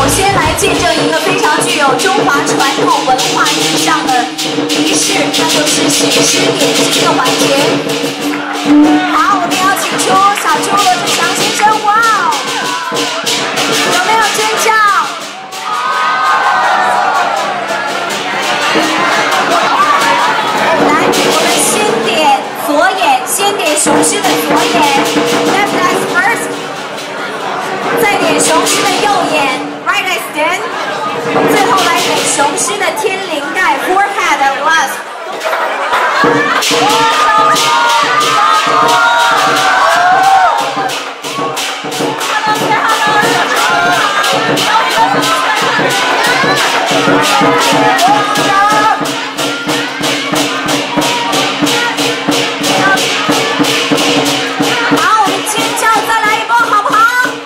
先来见证一个非常具有中华传统文化意义上的仪式，那就是写诗点睛的环节。好，我们邀请出小猪罗志祥先生，哇哦，有没有尖叫？来，我们先点左眼，先点雄狮的左眼 ，left eye first， 再点雄狮的右眼 ，right eye stand， 最后来点雄狮的天灵盖 forehead and last。好，我们尖叫再来一波，好不好？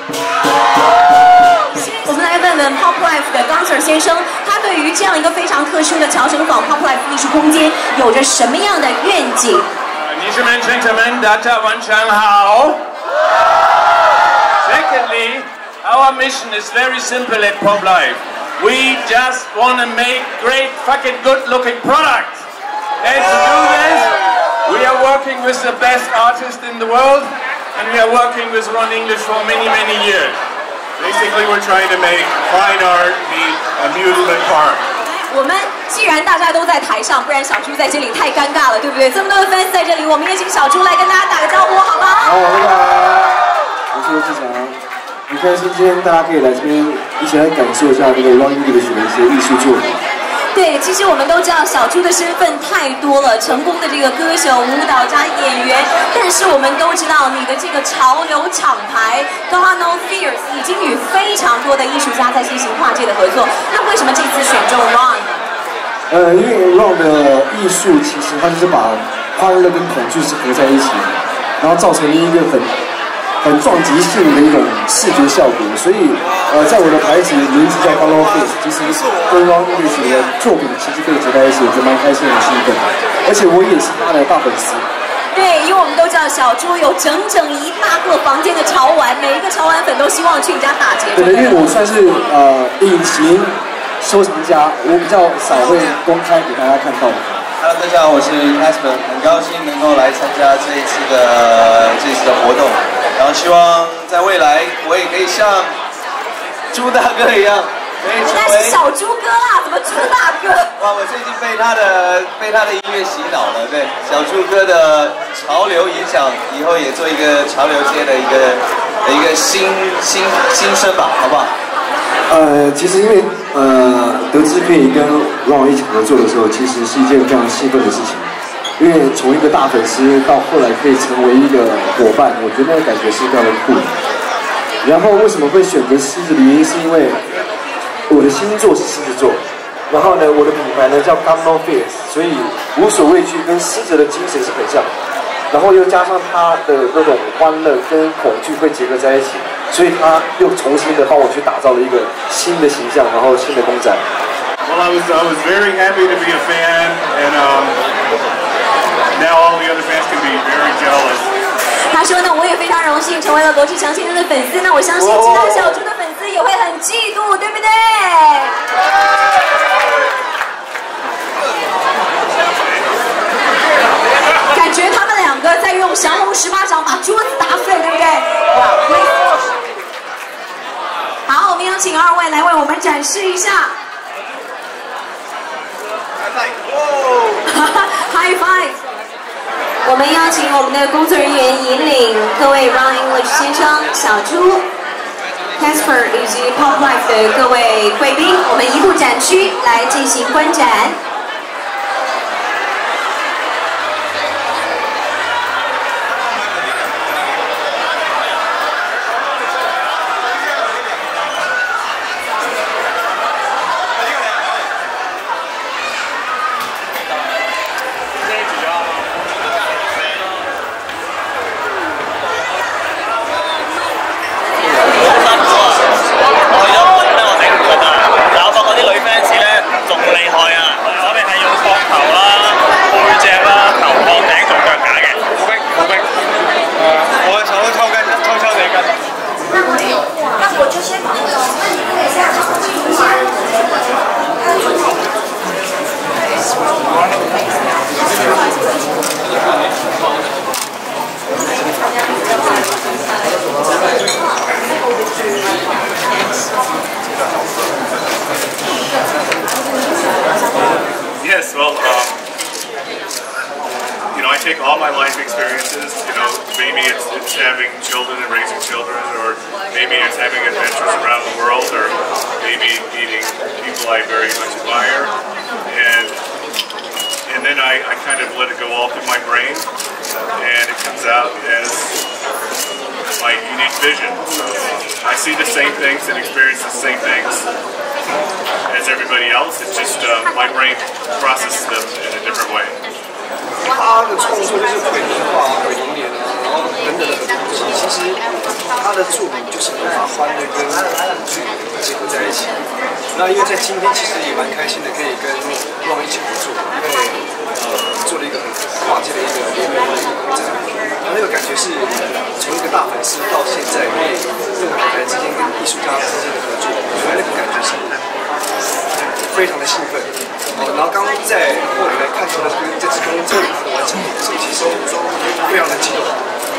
我们来问问 Pop Life 的刚 Sir 先生，他对于这样一个非常特殊的侨省坊 Pop Life 艺术空间有着什么样的愿景？ 女士们、gentlemen，大家晚上好。Secondly, our mission is very simple at Pop Life. We just want to make great, fucking good-looking products. And to do this, we are working with the best artists in the world, and we are working with Ron English for many, many years. Basically, we're trying to make fine art meet amusement park. 我们既然大家都在台上，不然小猪在这里太尴尬了，对不对？这么多的 fans 在这里，我们也请小猪来跟大家打个招呼，好不好？ 好，大家好，我是罗志祥，很开心今天大家可以来这边一起来感受一下这个 Ron English 的一些艺术作品。 对，其实我们都知道小猪的身份太多了，成功的这个歌手、舞蹈家、演员，但是我们都知道你的这个潮流厂牌 God No Fears 已经与非常多的艺术家在进行跨界的合作。那为什么这次选中 Ron 呢？ 因为 Ron 的艺术其实它就是把欢乐跟恐惧是合在一起的，然后造成了一个很撞击性的一种视觉效果，所以在我的牌子名字叫 God No Fears， 其实跟 Ron English 的作品其实可以结在一起，我觉得蛮开心的兴奋，而且我也是他的大粉丝。 对，因为我们都知道小猪有整一大个房间的潮玩，每一个潮玩粉都希望去你家打劫。 对，因为我算是隐形收藏家，我比较少会公开给大家看到。 Hello， 大家好，我是 Casper， 很高兴能够来参加这一次的活动，然后希望在未来我也可以像猪大哥一样，可以成为。 那是小猪哥啊，怎么猪大哥？ 哇，我最近被他的音乐洗脑了，对，小猪哥的潮流影响，以后也做一个潮流界的一个新生吧，好不好？ 其实因为得知可以跟 Ron 一起合作的时候，其实是一件非常兴奋的事情。因为从一个大粉丝到后来可以成为一个伙伴，我觉得那个感觉是非常的酷。然后为什么会选择狮子的原因，是因为我的星座是狮子座，然后呢，我的品牌呢叫 God No Fears， 所以无所畏惧跟狮子的精神是很像，然后又加上他的那种欢乐跟恐惧会结合在一起。所以他又重新的帮我去打造了一个新的形象，然后新的公仔。 Well, I was very happy to be a fan, and now all the other fans can be very jealous. 他说呢，我也非常荣幸成为了罗志祥先生的粉丝，那我相信其他小猪的粉丝也会很嫉妒，对不对？感觉他们两个在用降龙十八掌把桌子打碎，对不对？好，我们邀请二位来为我们展示一下。High five！ 我们邀请我们的工作人员引领各位 Ron English 先生、小猪、Casper 以及 Pop Life 的各位贵宾，我们移步展区来进行观展。 但我發覺啲女 fans 咧仲厲害啊！ my life experiences. You know, maybe it's having children and raising children, or maybe it's having adventures around the world, or maybe meeting people I very much admire. And then I kind of let it go all through my brain, and it comes out as my unique vision. So I see the same things and experience the same things as everybody else. It's just my brain processes them in a different way. 他的创作就是鬼灵化、鬼灵脸啊，然后等等的很多东西。其实他的作品就是把欢乐跟结合在一起。那因为在今天其实也蛮开心的，可以跟Ron一起合作，因为做了一个很跨界的一个联名的一个公仔。那个感觉是从一个大粉丝到现在可以各个品牌之间跟艺术家之间的合作，我觉得那个感觉是非常的兴奋。然后刚刚在后台看出了这支公仔它的完成品的时候，其实非常的激动。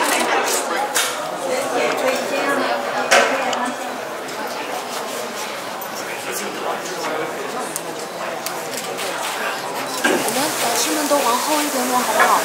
我们导师们都往后一点点，好不好？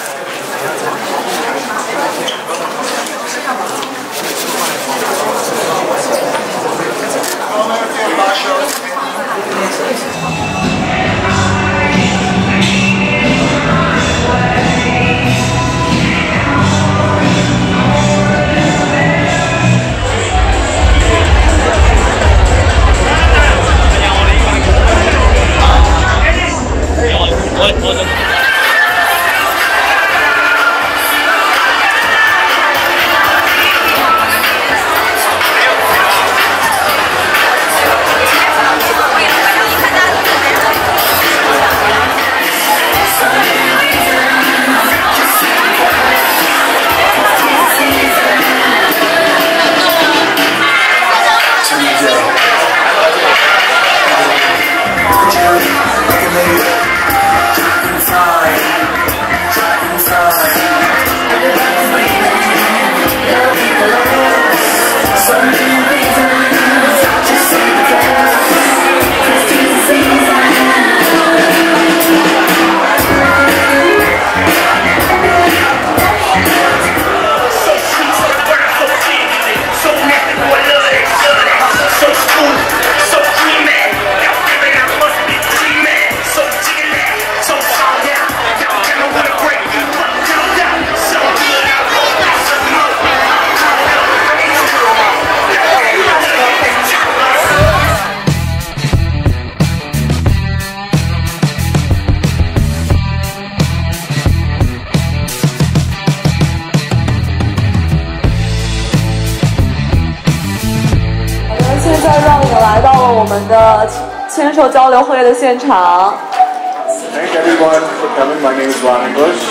我们的签售交流会的现场。 Thank everyone for coming. My name is Ron English.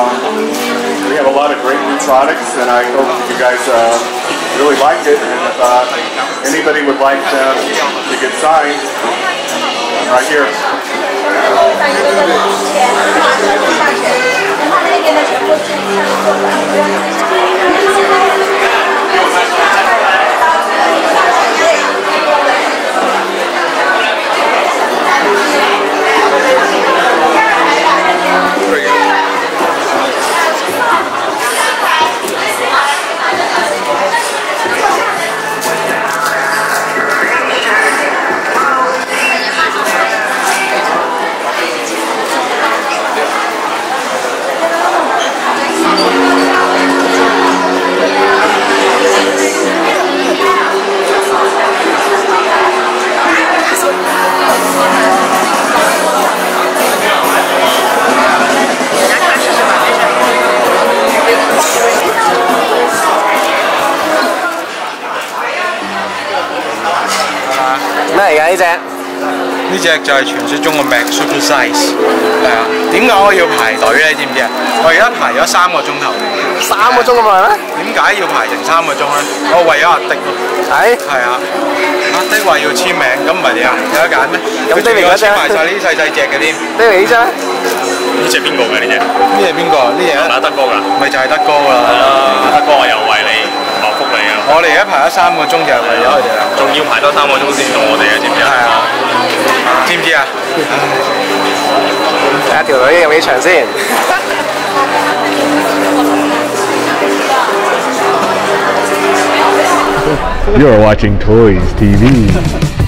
We have a lot of great new products, and I hope you guys really like it. And if anybody would like to get signed, right here. 咩嚟㗎呢隻？ 呢隻就係傳說中嘅 Mac Super Size， 係啊。點解我要排隊咧？知唔知啊？我而家排咗3個鐘頭。 3個鐘咁耐咩？ 點解要排成3個鐘咧？我為咗阿迪。係啊。阿迪話要簽名，咁唔係點啊？有得揀咩？咁迪嚟嗰隻。簽埋晒呢啲細細隻嘅添。 迪嚟呢隻？ 呢隻邊個嘅呢隻？ 呢隻邊個？呢隻係咪德哥㗎？ 咪就係德哥㗎啦。 德哥我又為你謀福利啊！ 我哋而家排咗3個鐘就係為咗佢哋啦。 仲要排多3個鐘先到我哋啊！知唔知啊？ 係啊。知唔知啊？ 睇下條女有幾長先。 You're watching Toys TV.